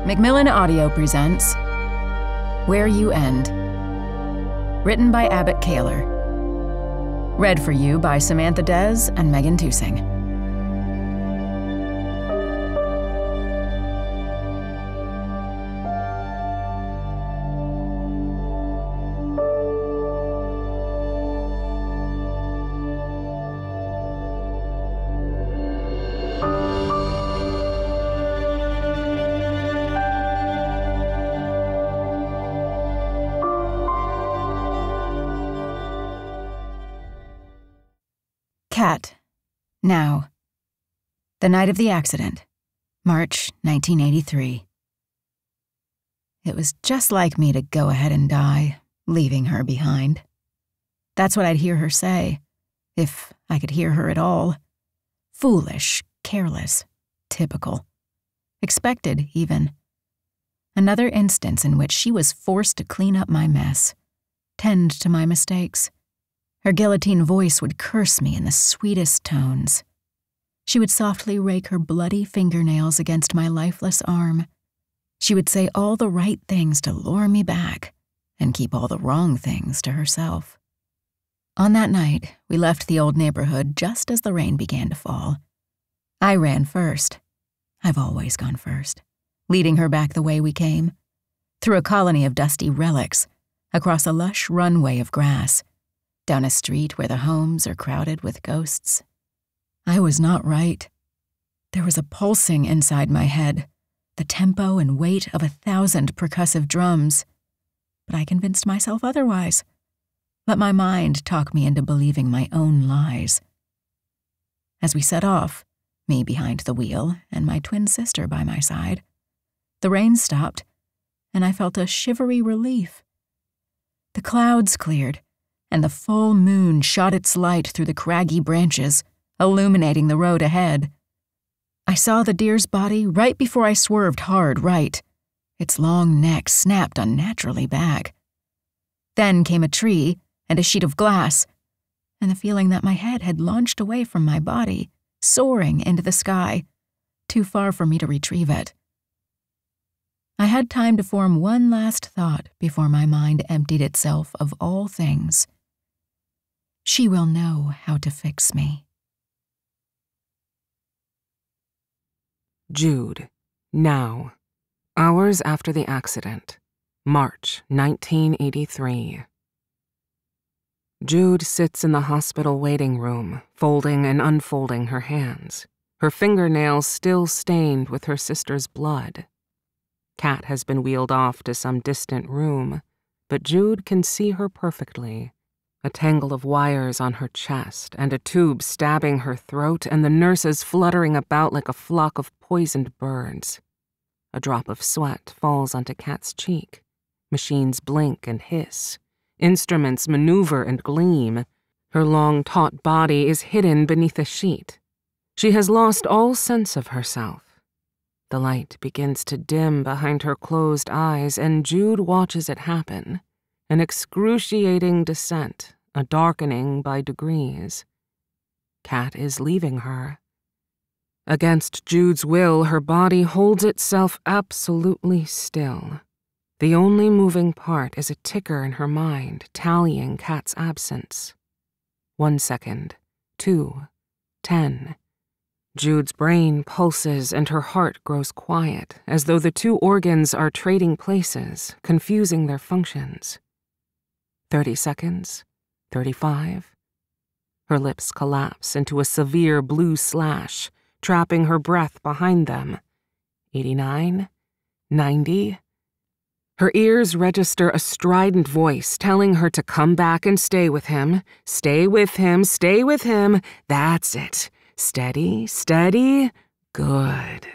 Macmillan Audio presents Where You End. Written by Abbott Kahler. Read for you by Samantha Desz and Tusing. Cat. Now. The night of the accident. March 1983. It was just like me to go ahead and die, leaving her behind. That's what I'd hear her say, if I could hear her at all. Foolish, careless, typical. Expected, even. Another instance in which she was forced to clean up my mess, tend to my mistakes. Her guillotine voice would curse me in the sweetest tones. She would softly rake her bloody fingernails against my lifeless arm. She would say all the right things to lure me back and keep all the wrong things to herself. On that night, we left the old neighborhood just as the rain began to fall. I ran first. I've always gone first, leading her back the way we came, through a colony of dusty relics, across a lush runway of grass, down a street where the homes are crowded with ghosts. I was not right. There was a pulsing inside my head, the tempo and weight of 1,000 percussive drums. But I convinced myself otherwise. Let my mind talk me into believing my own lies. As we set off, me behind the wheel and my twin sister by my side, the rain stopped, and I felt a shivery relief. The clouds cleared, and the full moon shot its light through the craggy branches, illuminating the road ahead. I saw the deer's body right before I swerved hard right. Its long neck snapped unnaturally back. Then came a tree and a sheet of glass, and the feeling that my head had launched away from my body, soaring into the sky, too far for me to retrieve it. I had time to form one last thought before my mind emptied itself of all things. She will know how to fix me. Jude. Now. Hours after the accident. March 1983. Jude sits in the hospital waiting room, folding and unfolding her hands, her fingernails still stained with her sister's blood. Kat has been wheeled off to some distant room, but Jude can see her perfectly. A tangle of wires on her chest and a tube stabbing her throat and the nurses fluttering about like a flock of poisoned birds. A drop of sweat falls onto Kat's cheek. Machines blink and hiss. Instruments maneuver and gleam. Her long, taut body is hidden beneath a sheet. She has lost all sense of herself. The light begins to dim behind her closed eyes, and Jude watches it happen. An excruciating descent, a darkening by degrees. Kat is leaving her. Against Jude's will, her body holds itself absolutely still. The only moving part is a ticker in her mind, tallying Kat's absence. 1 second, 2, 10. Jude's brain pulses and her heart grows quiet, as though the two organs are trading places, confusing their functions. 30 seconds, 35. Her lips collapse into a severe blue slash, trapping her breath behind them. 89, 90. Her ears register a strident voice telling her to come back and stay with him. Stay with him, stay with him. That's it. Steady, steady. Good.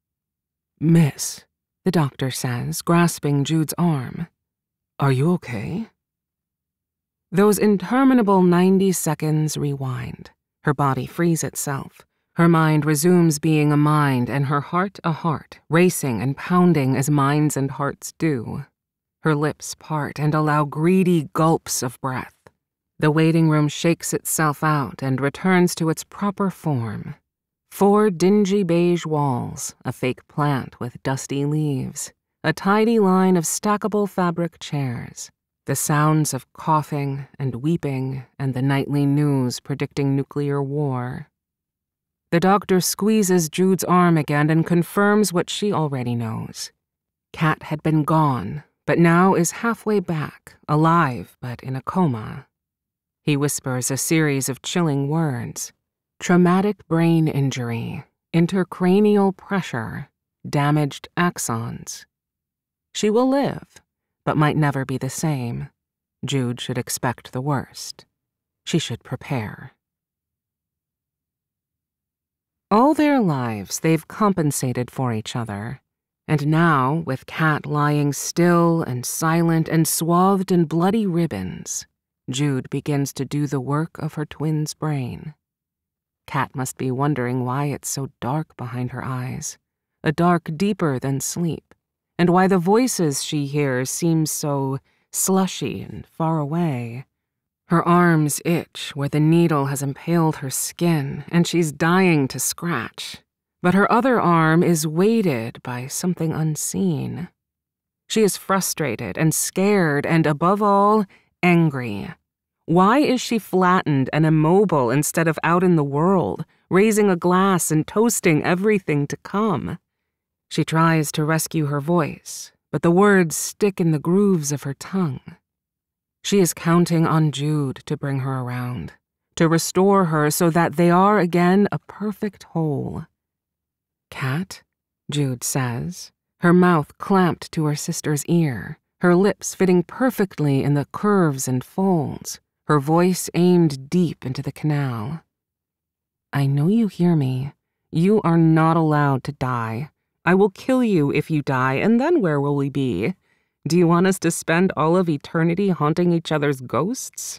Miss, the doctor says, grasping Jude's arm. Are you okay? Those interminable 90 seconds rewind. Her body frees itself. Her mind resumes being a mind and her heart a heart, racing and pounding as minds and hearts do. Her lips part and allow greedy gulps of breath. The waiting room shakes itself out and returns to its proper form. 4 dingy beige walls, a fake plant with dusty leaves, a tidy line of stackable fabric chairs, the sounds of coughing and weeping, and the nightly news predicting nuclear war. The doctor squeezes Jude's arm again and confirms what she already knows. Kat had been gone, but now is halfway back, alive but in a coma. He whispers a series of chilling words. Traumatic brain injury, intercranial pressure, damaged axons. She will live, but might never be the same. Jude should expect the worst. She should prepare. All their lives, they've compensated for each other. And now, with Kat lying still and silent and swathed in bloody ribbons, Jude begins to do the work of her twin's brain. Kat must be wondering why it's so dark behind her eyes, a dark deeper than sleep, and why the voices she hears seem so slushy and far away. Her arms itch where the needle has impaled her skin, and she's dying to scratch. But her other arm is weighted by something unseen. She is frustrated and scared and, above all, angry. Why is she flattened and immobile instead of out in the world, raising a glass and toasting everything to come? She tries to rescue her voice, but the words stick in the grooves of her tongue. She is counting on Jude to bring her around, to restore her so that they are again a perfect whole. "Kat," Jude says, her mouth clamped to her sister's ear, her lips fitting perfectly in the curves and folds, her voice aimed deep into the canal. "I know you hear me. You are not allowed to die. I will kill you if you die, and then where will we be? Do you want us to spend all of eternity haunting each other's ghosts?"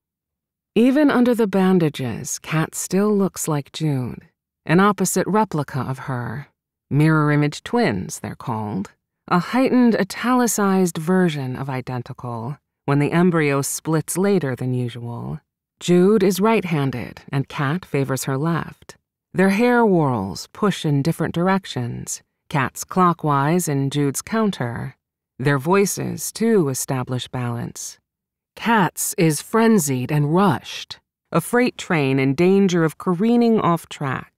Even under the bandages, Kat still looks like Jude, an opposite replica of her. Mirror image twins, they're called. A heightened, italicized version of identical, when the embryo splits later than usual. Jude is right-handed, and Kat favors her left. Their hair whorls push in different directions, Kat's clockwise and Jude's counter. Their voices, too, establish balance. Kat's is frenzied and rushed, a freight train in danger of careening off track.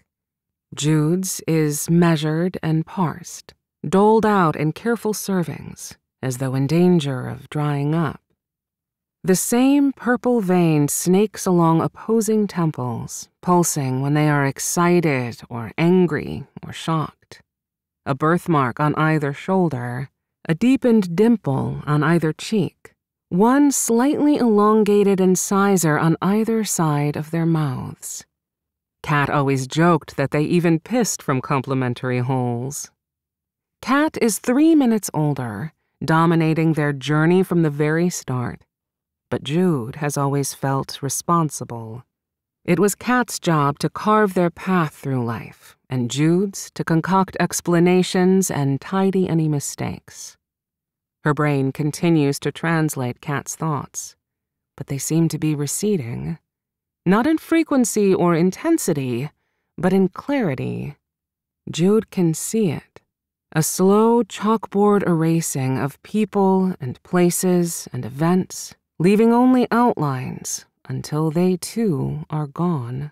Jude's is measured and parsed, doled out in careful servings, as though in danger of drying up. The same purple vein snakes along opposing temples, pulsing when they are excited or angry or shocked. A birthmark on either shoulder, a deepened dimple on either cheek, one slightly elongated incisor on either side of their mouths. Kat always joked that they even pissed from complimentary holes. Kat is 3 minutes older, dominating their journey from the very start. But Jude has always felt responsible. It was Kat's job to carve their path through life, and Jude's to concoct explanations and tidy any mistakes. Her brain continues to translate Kat's thoughts, but they seem to be receding. Not in frequency or intensity, but in clarity. Jude can see it. A slow chalkboard erasing of people and places and events, leaving only outlines until they too are gone.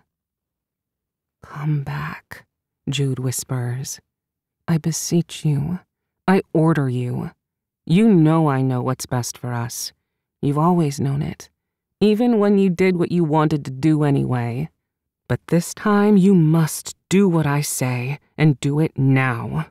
"Come back," Jude whispers. "I beseech you. I order you. You know I know what's best for us. You've always known it, even when you did what you wanted to do anyway. But this time you must do what I say, and do it now."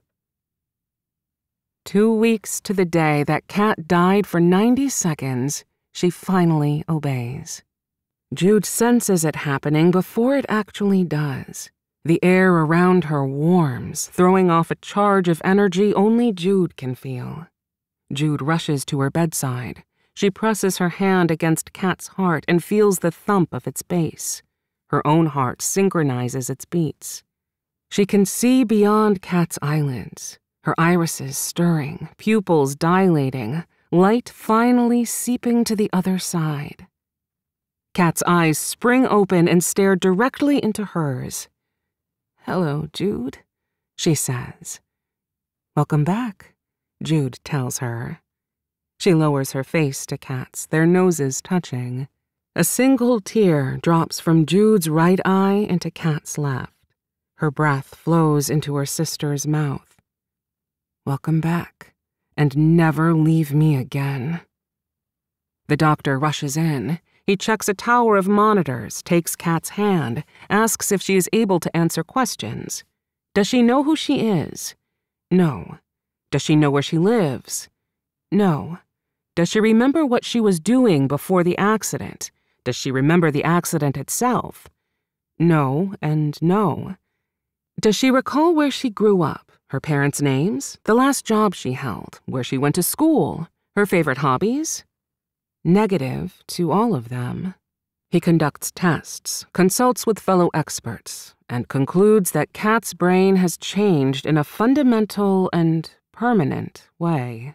2 weeks to the day that Kat died for 90 seconds, she finally obeys. Jude senses it happening before it actually does. The air around her warms, throwing off a charge of energy only Jude can feel. Jude rushes to her bedside. She presses her hand against Kat's heart and feels the thump of its base. Her own heart synchronizes its beats. She can see beyond Kat's eyelids, her irises stirring, pupils dilating, light finally seeping to the other side. Kat's eyes spring open and stare directly into hers. "Hello, Jude," she says. "Welcome back," Jude tells her. She lowers her face to Kat's, their noses touching. A single tear drops from Jude's right eye into Kat's left. Her breath flows into her sister's mouth. "Welcome back, and never leave me again." The doctor rushes in. He checks a tower of monitors, takes Kat's hand, asks if she is able to answer questions. Does she know who she is? No. Does she know where she lives? No. Does she remember what she was doing before the accident? Does she remember the accident itself? No and no. Does she recall where she grew up, her parents' names, the last job she held, where she went to school, her favorite hobbies? Negative to all of them. He conducts tests, consults with fellow experts, and concludes that Kat's brain has changed in a fundamental and permanent way.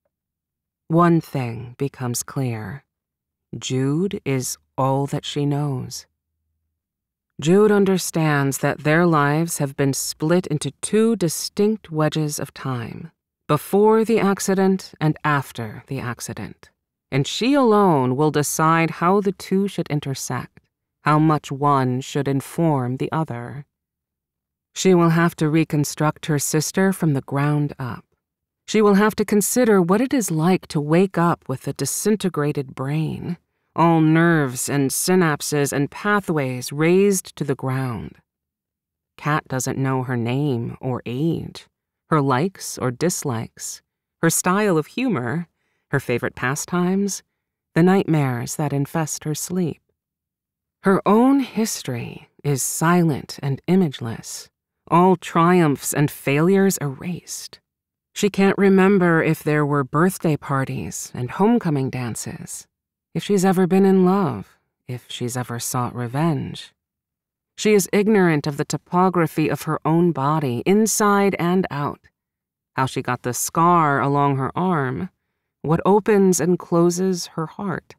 One thing becomes clear. Jude is all that she knows. Jude understands that their lives have been split into two distinct wedges of time, before the accident and after the accident, and she alone will decide how the two should intersect, how much one should inform the other. She will have to reconstruct her sister from the ground up. She will have to consider what it is like to wake up with a disintegrated brain, all nerves and synapses and pathways razed to the ground. Kat doesn't know her name or age, her likes or dislikes, her style of humor, her favorite pastimes, the nightmares that infest her sleep. Her own history is silent and imageless, all triumphs and failures erased. She can't remember if there were birthday parties and homecoming dances, if she's ever been in love, if she's ever sought revenge. She is ignorant of the topography of her own body, inside and out, how she got the scar along her arm, what opens and closes her heart.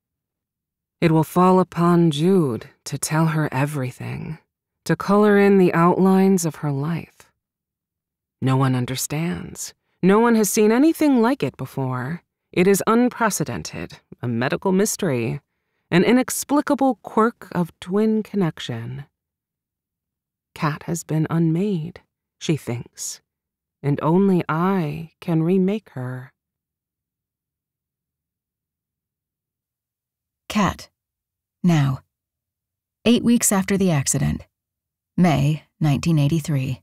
It will fall upon Jude to tell her everything, to color in the outlines of her life. No one understands. No one has seen anything like it before. It is unprecedented, a medical mystery, an inexplicable quirk of twin connection. Kat has been unmade, she thinks, and only I can remake her. Kat. Now. 8 weeks after the accident. May 1983.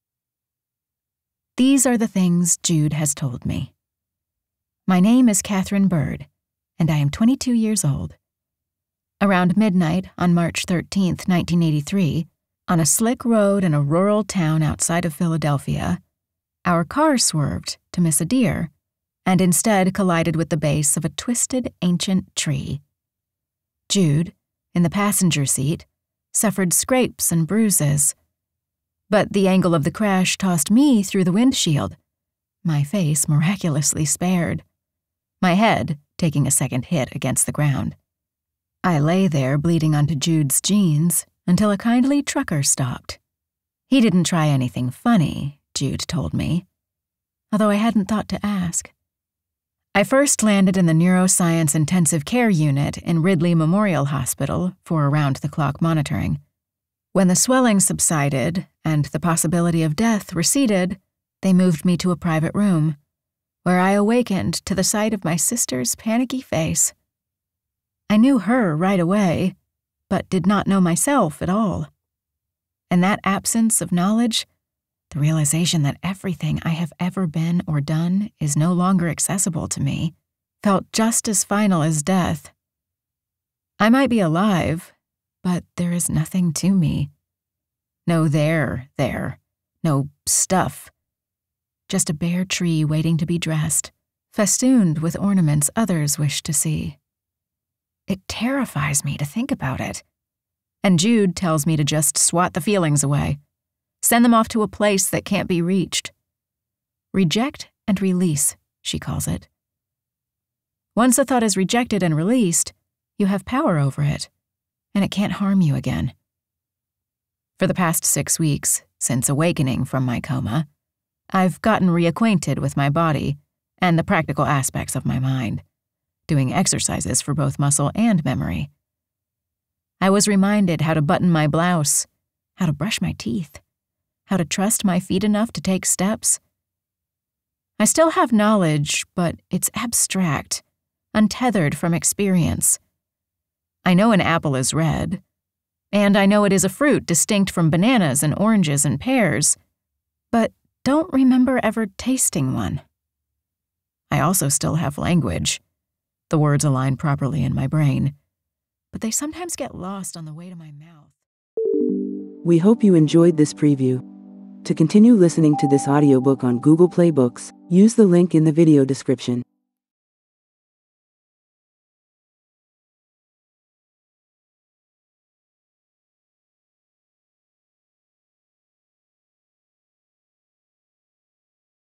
These are the things Jude has told me. My name is Catherine Bird, and I am 22 years old. Around midnight on March 13th, 1983, on a slick road in a rural town outside of Philadelphia, our car swerved to miss a deer and instead collided with the base of a twisted ancient tree. Jude, in the passenger seat, suffered scrapes and bruises, but the angle of the crash tossed me through the windshield, my face miraculously spared, my head taking a second hit against the ground. I lay there bleeding onto Jude's jeans until a kindly trucker stopped. He didn't try anything funny, Jude told me, although I hadn't thought to ask. I first landed in the neuroscience intensive care unit in Ridley Memorial Hospital for around-the-clock monitoring. When the swelling subsided and the possibility of death receded, they moved me to a private room, where I awakened to the sight of my sister's panicky face. I knew her right away, but did not know myself at all. And that absence of knowledge, the realization that everything I have ever been or done is no longer accessible to me, felt just as final as death. I might be alive, but there is nothing to me. No there, no stuff. Just a bare tree waiting to be dressed, festooned with ornaments others wish to see. It terrifies me to think about it. And Jude tells me to just swat the feelings away. Send them off to a place that can't be reached. Reject and release, she calls it. Once a thought is rejected and released, you have power over it, and it can't harm you again. For the past 6 weeks, since awakening from my coma, I've gotten reacquainted with my body and the practical aspects of my mind, doing exercises for both muscle and memory. I was reminded how to button my blouse, how to brush my teeth, how to trust my feet enough to take steps. I still have knowledge, but it's abstract, untethered from experience. I know an apple is red, and I know it is a fruit distinct from bananas and oranges and pears, but don't remember ever tasting one. I also still have language. The words align properly in my brain, but they sometimes get lost on the way to my mouth. We hope you enjoyed this preview. To continue listening to this audiobook on Google Play Books, use the link in the video description.